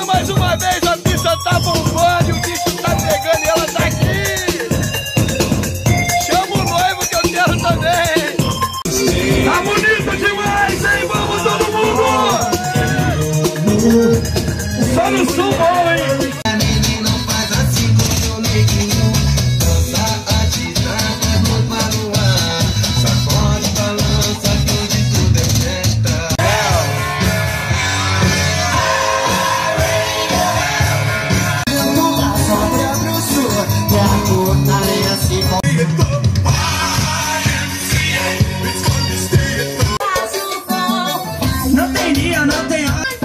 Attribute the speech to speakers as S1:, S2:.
S1: mais uma vez, a pista tá bombando e o bicho tá pegando e ela tá aqui. Chama o noivo que eu quero também. Tá bonito demais, hein? Vamos todo mundo! Só no som bom, hein?
S2: Não tem dia, não tem hora.